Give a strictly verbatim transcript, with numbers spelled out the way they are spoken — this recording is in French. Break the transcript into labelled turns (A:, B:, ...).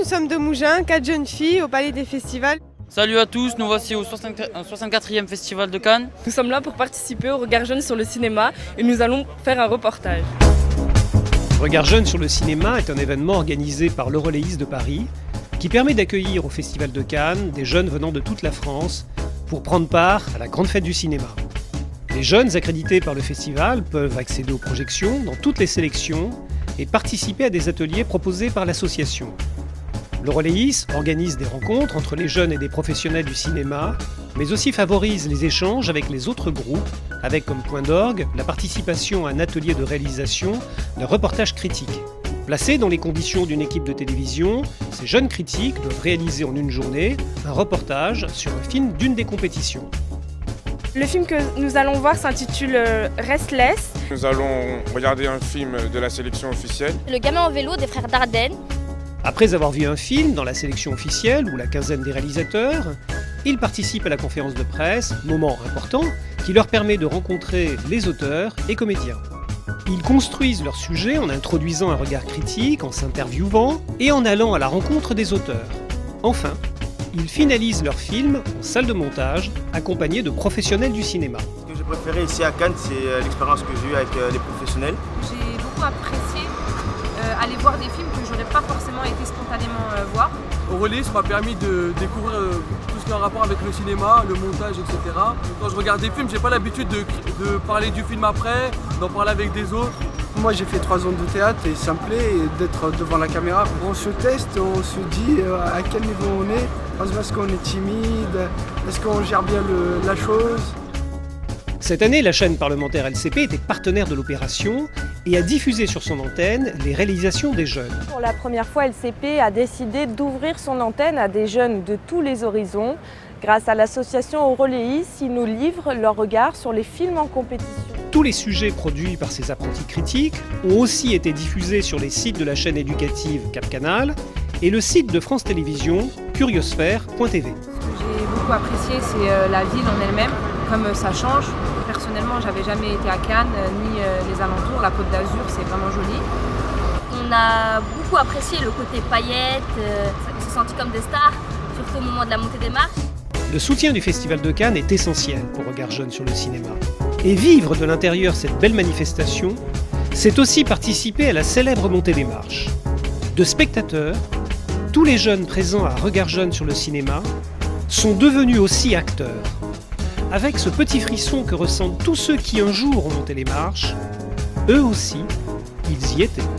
A: nous sommes de Mougins, quatre jeunes filles au Palais des Festivals.
B: Salut à tous, nous voici au soixante-quatrième Festival de Cannes.
C: Nous sommes là pour participer au Regard Jeune sur le cinéma et nous allons faire un reportage.
D: Regard Jeune sur le cinéma est un événement organisé par l'Euroléis de Paris qui permet d'accueillir au Festival de Cannes des jeunes venant de toute la France pour prendre part à la grande fête du cinéma. Les jeunes accrédités par le festival peuvent accéder aux projections dans toutes les sélections et participer à des ateliers proposés par l'association. L'Euroléis organise des rencontres entre les jeunes et des professionnels du cinéma, mais aussi favorise les échanges avec les autres groupes, avec comme point d'orgue la participation à un atelier de réalisation d'un reportage critique. Placés dans les conditions d'une équipe de télévision, ces jeunes critiques doivent réaliser en une journée un reportage sur un film d'une des compétitions.
C: Le film que nous allons voir s'intitule Restless.
E: Nous allons regarder un film de la sélection officielle.
F: Le gamin en vélo des frères Dardenne.
D: Après avoir vu un film dans la sélection officielle ou la quinzaine des réalisateurs, ils participent à la conférence de presse, moment important qui leur permet de rencontrer les auteurs et comédiens. Ils construisent leur sujet en introduisant un regard critique, en s'interviewant et en allant à la rencontre des auteurs. Enfin, ils finalisent leur film en salle de montage, accompagnés de professionnels du cinéma.
G: Ce que j'ai préféré ici à Cannes, c'est l'expérience que j'ai eue avec les professionnels.
H: J'ai beaucoup apprécié euh, aller voir des films que j'aurais pas forcément été spontanément euh, voir.
I: L'Euroléis m'a permis de découvrir euh, tout ce qui a un rapport avec le cinéma, le montage, et cetera. Quand je regarde des films, j'ai pas l'habitude de, de parler du film après, d'en parler avec des autres.
J: Moi j'ai fait trois ans de théâtre et ça me plaît d'être devant la caméra. On se teste, on se dit à quel niveau on est, est-ce qu'on est timide, est-ce qu'on gère bien le, la chose.
D: Cette année, la chaîne parlementaire L C P était partenaire de l'opération et a diffusé sur son antenne les réalisations des jeunes.
K: Pour la première fois, L C P a décidé d'ouvrir son antenne à des jeunes de tous les horizons. Grâce à l'association Euroléis, ils nous livrent leur regard sur les films en compétition.
D: Tous les sujets produits par ces apprentis critiques ont aussi été diffusés sur les sites de la chaîne éducative Cap Canal et le site de France Télévisions, curiosphère point T V.
H: Ce que j'ai beaucoup apprécié, c'est la ville en elle-même, comme ça change. Personnellement, j'avais jamais été à Cannes, ni les alentours. La Côte d'Azur, c'est vraiment joli.
F: On a beaucoup apprécié le côté paillettes, euh, on s'est sentis comme des stars, surtout au moment de la montée des marches.
D: Le soutien du Festival de Cannes est essentiel pour Regard Jeune sur le cinéma. Et vivre de l'intérieur cette belle manifestation, c'est aussi participer à la célèbre montée des marches. De spectateurs, tous les jeunes présents à Regard Jeune sur le cinéma sont devenus aussi acteurs. Avec ce petit frisson que ressentent tous ceux qui un jour ont monté les marches, eux aussi, ils y étaient.